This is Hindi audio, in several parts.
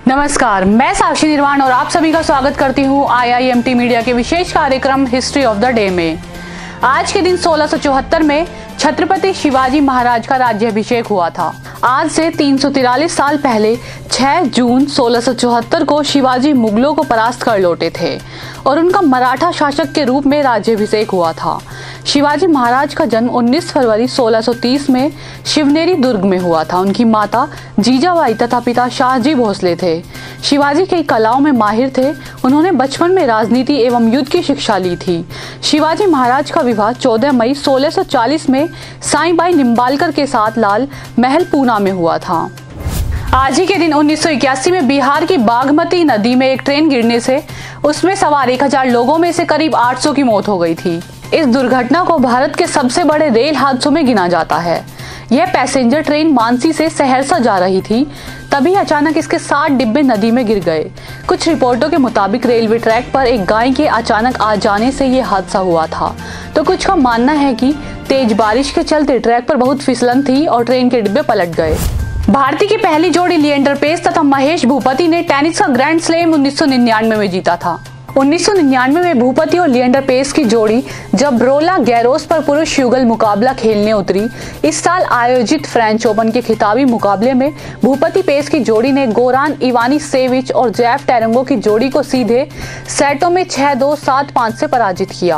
नमस्कार, मैं साक्षी निर्वाण और आप सभी का स्वागत करती हूँ IIMT मीडिया के विशेष कार्यक्रम हिस्ट्री ऑफ द डे में। आज के दिन 1674 में छत्रपति शिवाजी महाराज का राज्याभिषेक हुआ था। आज से 343 साल पहले 6 जून 1674 को शिवाजी मुगलों को परास्त कर लौटे थे और उनका मराठा शासक के रूप में राज्याभिषेक हुआ था। शिवाजी महाराज का जन्म 19 फरवरी 1630 में शिवनेरी दुर्ग में हुआ था। उनकी माता जीजाबाई तथा पिता शाहजी भोसले थे। शिवाजी कई कलाओं में माहिर थे। उन्होंने बचपन में राजनीति एवं युद्ध की शिक्षा ली थी। शिवाजी महाराज का विवाह 14 मई 1640 में साईबाई निम्बालकर के साथ लाल महल पूना में हुआ था। आज ही के दिन 1981 में बिहार की बागमती नदी में एक ट्रेन गिरने से उसमें सवार 1000 लोगों में से करीब 800 की मौत हो गई थी। इस दुर्घटना को भारत के सबसे बड़े रेल हादसों में गिना जाता है। यह पैसेंजर ट्रेन मानसी से सहरसा जा रही थी, तभी अचानक इसके 60 डिब्बे नदी में गिर गए। कुछ रिपोर्टों के मुताबिक रेलवे ट्रैक पर एक गाय के अचानक आ जाने से यह हादसा हुआ था, तो कुछ का मानना है कि तेज बारिश के चलते ट्रैक पर बहुत फिसलन थी और ट्रेन के डिब्बे पलट गए। भारतीय की पहली जोड़ी लिएंडर पेस तथा महेश भूपति ने टेनिस का ग्रैंड स्लैम 1999 में जीता था। 1999 में भूपति और लिएंडर पेस की जोड़ी जब रोला गैरोस पर पुरुष युगल मुकाबला खेलने उतरी। इस साल आयोजित फ्रेंच ओपन के खिताबी मुकाबले में भूपति पेस की जोड़ी ने गोरान इवानिसेविच और जेफ टेरेंगो की जोड़ी को सीधे सेटों में 6-2, 7-5 से पराजित किया।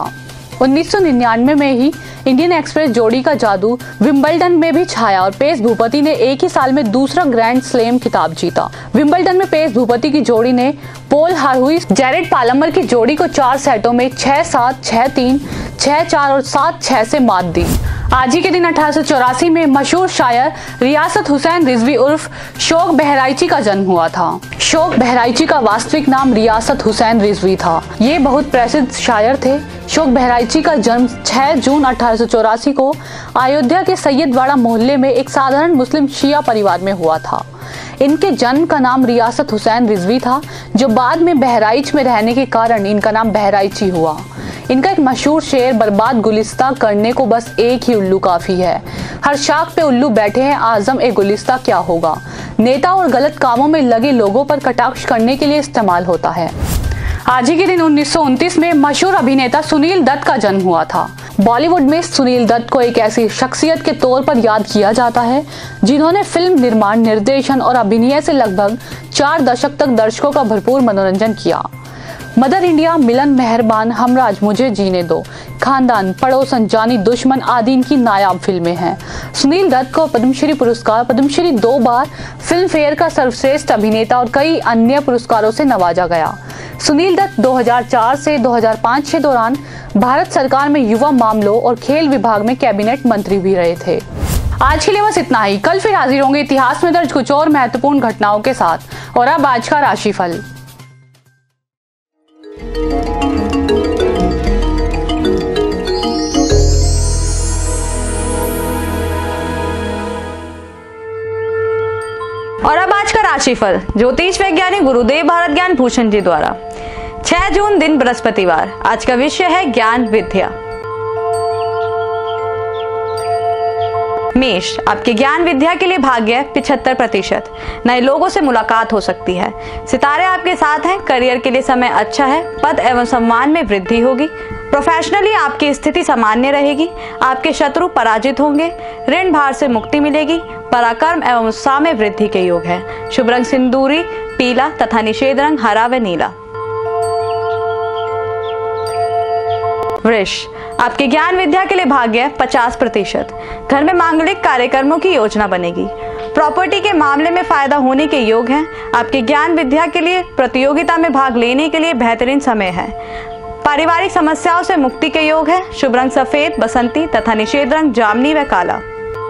1999 में ही इंडियन एक्सप्रेस जोड़ी का जादू विंबलडन में भी छाया और पेस भूपति ने एक ही साल में दूसरा ग्रैंड स्लैम खिताब जीता। विंबलडन में पेस भूपति की जोड़ी ने पोल हार्हुइस जेरेड पालमर की जोड़ी को 4 सेटों में 6-7, 6-3, 6-4 और 7-6 से मात दी। आज ही के दिन 1884 में मशहूर शायर रियासत हुसैन रिजवी उर्फ शौक बहराइची का जन्म हुआ था। शौक बहराइची का वास्तविक नाम रियासत हुसैन रिजवी था। ये बहुत प्रसिद्ध शायर थे। शौक बहराइची का जन्म 6 जून 1884 को अयोध्या के सैयदवाड़ा मोहल्ले में एक साधारण मुस्लिम शिया परिवार में हुआ था। इनके जन्म का नाम रियासत हुसैन रिजवी था, जो बाद में बहराइच में रहने के कारण इनका नाम बहराइची हुआ। इनका एक मशहूर शेर बर्बाद गुलिस्ता करने को बस एक ही उल्लू काफी है। हर शाख पे उल्लू बैठे हैं, आजम ए गुलिस्ता क्या होगा। नेता और गलत कामों में लगे लोगों पर कटाक्ष करने के लिए इस्तेमाल होता है। आज ही के दिन 1929 में मशहूर अभिनेता सुनील दत्त का जन्म हुआ था। बॉलीवुड में सुनील दत्त को एक ऐसी शख्सियत के तौर पर याद किया जाता है जिन्होंने फिल्म निर्माण, निर्देशन और अभिनय से लगभग 4 दशक तक दर्शकों का भरपूर मनोरंजन किया। मदर इंडिया, मिलन, मेहरबान, हमराज, मुझे जीने दो, खानदान, पड़ोसन, जानी दुश्मन आदि इनकी नायाब फिल्में हैं। सुनील दत्त को पद्मश्री पुरस्कार, पद्मश्री 2 बार, फिल्म फेयर का सर्वश्रेष्ठ अभिनेता और कई अन्य पुरस्कारों से नवाजा गया। सुनील दत्त 2004 से 2005 के दौरान भारत सरकार में युवा मामलों और खेल विभाग में कैबिनेट मंत्री भी रहे थे। आज के लिए बस इतना ही। कल फिर हाजिर होंगे इतिहास में दर्ज कुछ और महत्वपूर्ण घटनाओं के साथ। और अब आज का राशिफल। और अब आज का राशिफल ज्योतिष वैज्ञानिक गुरुदेव भारत ज्ञान भूषण जी द्वारा। 6 जून दिन बृहस्पतिवार। आज का विषय है ज्ञान विद्या। मेष, आपके ज्ञान विद्या के लिए भाग्य 75%। नए लोगों से मुलाकात हो सकती है। सितारे आपके साथ हैं। करियर के लिए समय अच्छा है। पद एवं सम्मान में वृद्धि होगी। प्रोफेशनली आपकी स्थिति सामान्य रहेगी। आपके शत्रु पराजित होंगे। ऋण भार से मुक्ति मिलेगी। पराक्रम एवं उत्साह में वृद्धि के योग है। शुभ रंग सिंदूरी, पीला तथा निषेध रंग हरा व नीला। वृष, आपके ज्ञान विद्या के लिए भाग्य 50%। घर में मांगलिक कार्यक्रमों की योजना बनेगी। प्रॉपर्टी के मामले में फायदा होने के योग हैं। आपके ज्ञान विद्या के लिए प्रतियोगिता में भाग लेने के लिए बेहतरीन समय है। पारिवारिक समस्याओं से मुक्ति के योग है। शुभ रंग सफेद, बसंती तथा निषेध रंग जामनी व काला।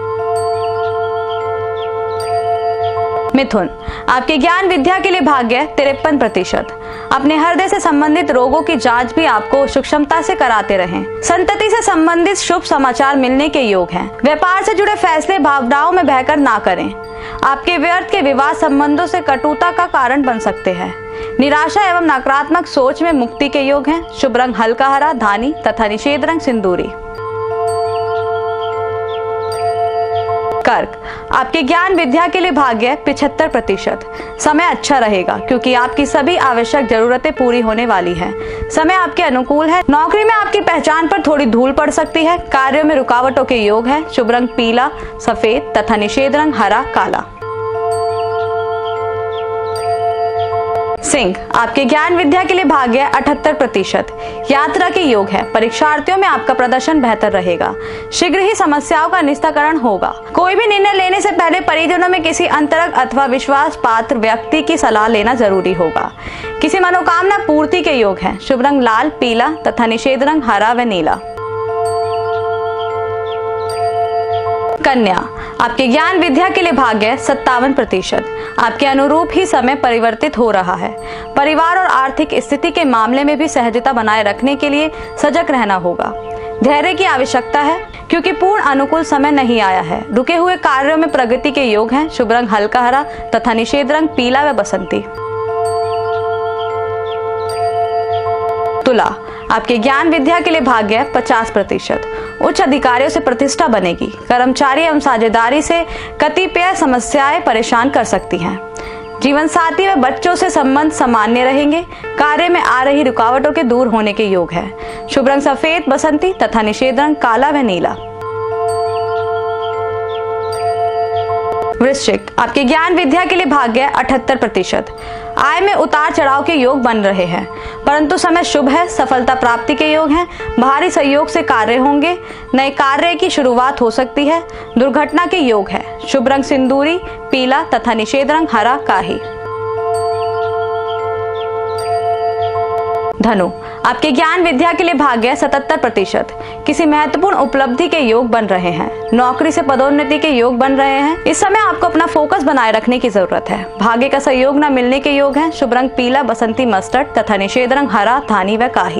मिथुन, आपके ज्ञान विद्या के लिए भाग्य 53%। अपने हृदय से संबंधित रोगों की जांच भी आपको सूक्ष्मता से कराते रहें। संतति से संबंधित शुभ समाचार मिलने के योग हैं। व्यापार से जुड़े फैसले भावनाओं में बहकर ना करें। आपके व्यर्थ के विवाद संबंधों से कटुता का कारण बन सकते हैं। निराशा एवं नकारात्मक सोच में मुक्ति के योग हैं। शुभ रंग हल्का हरा, धानी तथा निषेध रंग सिंदूरी। कर्क, आपके ज्ञान विद्या के लिए भाग्य 75%। समय अच्छा रहेगा क्योंकि आपकी सभी आवश्यक जरूरतें पूरी होने वाली हैं। समय आपके अनुकूल है। नौकरी में आपकी पहचान पर थोड़ी धूल पड़ सकती है। कार्यों में रुकावटों के योग है। शुभ रंग पीला, सफेद तथा निषेध रंग हरा, काला। सिंह, आपके ज्ञान विद्या के लिए भाग्य 78%। यात्रा के योग है। परीक्षार्थियों में आपका प्रदर्शन बेहतर रहेगा। शीघ्र ही समस्याओं का निस्तारण होगा। कोई भी निर्णय लेने से पहले परिजनों में किसी अंतरंग अथवा विश्वास पात्र व्यक्ति की सलाह लेना जरूरी होगा। किसी मनोकामना पूर्ति के योग है। शुभ रंग लाल, पीला तथा निषेध रंग हरा व नीला। कन्या, आपके ज्ञान विद्या के लिए भाग्य 57%। आपके अनुरूप ही समय परिवर्तित हो रहा है। परिवार और आर्थिक स्थिति के मामले में भी सहजता बनाए रखने के लिए सजग रहना होगा। धैर्य की आवश्यकता है क्योंकि पूर्ण अनुकूल समय नहीं आया है। रुके हुए कार्यों में प्रगति के योग हैं। शुभ रंग हल्का हरा तथा निषेध रंग पीला व बसंती। तुला, आपके ज्ञान विद्या के लिए भाग्य 50%। उच्च अधिकारियों से प्रतिष्ठा बनेगी। कर्मचारी एवं साझेदारी से कतिपय समस्याएं परेशान कर सकती हैं। जीवन साथी व बच्चों से संबंध सामान्य रहेंगे। कार्य में आ रही रुकावटों के दूर होने के योग है। शुभ रंग सफेद, बसंती तथा निषेध रंग काला व नीला। वृश्चिक, आपके ज्ञान विद्या के लिए भाग्य 78%। आय में उतार चढ़ाव के योग बन रहे हैं परंतु समय शुभ है। सफलता प्राप्ति के योग हैं। भारी सहयोग से कार्य होंगे। नए कार्य की शुरुआत हो सकती है। दुर्घटना के योग है। शुभ रंग सिंदूरी, पीला तथा निषेध रंग हरा, काही। धनु, आपके ज्ञान विद्या के लिए भाग्य 77%। किसी महत्वपूर्ण उपलब्धि के योग बन रहे हैं। नौकरी से पदोन्नति के योग बन रहे हैं। इस समय आपको अपना फोकस बनाए रखने की जरूरत है। भाग्य का सहयोग न मिलने के योग हैं। शुभ रंग पीला, बसंती, मस्टर्ड तथा निषेध रंग हरा, धानी व काही।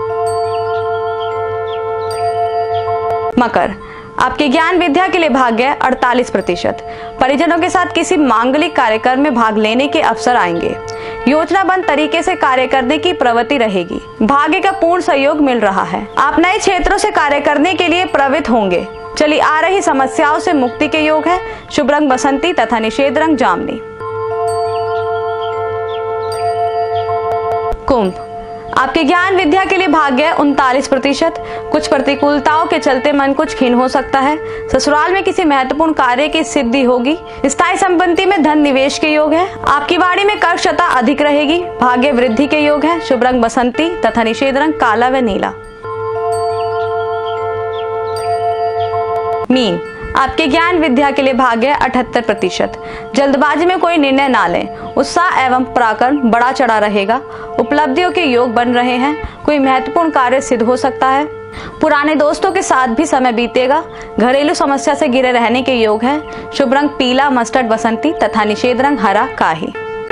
मकर, आपके ज्ञान विद्या के लिए भाग्य 48%। परिजनों के साथ किसी मांगलिक कार्यक्रम में भाग लेने के अवसर आएंगे। योजनाबद्ध तरीके से कार्य करने की प्रवृत्ति रहेगी। भाग्य का पूर्ण सहयोग मिल रहा है। आप नए क्षेत्रों से कार्य करने के लिए प्रवृत्त होंगे। चली आ रही समस्याओं से मुक्ति के योग है। शुभ रंग बसंती तथा निषेध रंग जामनी। कुंभ, आपके ज्ञान विद्या के लिए भाग्य 39%। कुछ प्रतिकूलताओं के चलते मन कुछ खिन्न हो सकता है। ससुराल में किसी महत्वपूर्ण कार्य की सिद्धि होगी। स्थायी संपत्ति में धन निवेश के योग है। आपकी वाणी में कर्कशता अधिक रहेगी। भाग्य वृद्धि के योग है। शुभ रंग बसंती तथा निषेध रंग काला व नीला। मीन, आपके ज्ञान विद्या के लिए भाग्य 78%। जल्दबाजी में कोई निर्णय ना लें। उत्साह एवं पराक्रम बड़ा चढ़ा रहेगा। उपलब्धियों के योग बन रहे हैं। कोई महत्वपूर्ण कार्य सिद्ध हो सकता है। पुराने दोस्तों के साथ भी समय बीतेगा। घरेलू समस्या से घिरे रहने के योग है। शुभ रंग पीला, मस्टर्ड, बसंती तथा निषेध रंग हरा, काही।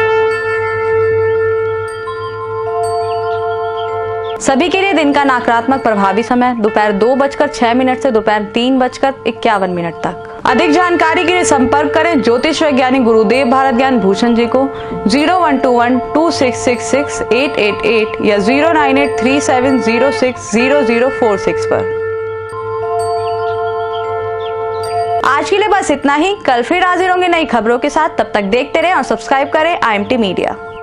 सभी के लिए दिन का नकारात्मक प्रभावी समय दोपहर 2:06 से दोपहर 3:51 तक। अधिक जानकारी के लिए संपर्क करें ज्योतिष वैज्ञानिक गुरुदेव भारत ज्ञान भूषण जी को 0121266688 या 098370600046 पर। आज के लिए बस इतना ही। कल फिर हाजिर होंगे नई खबरों के साथ। तब तक देखते रहें और सब्सक्राइब करें IMT मीडिया।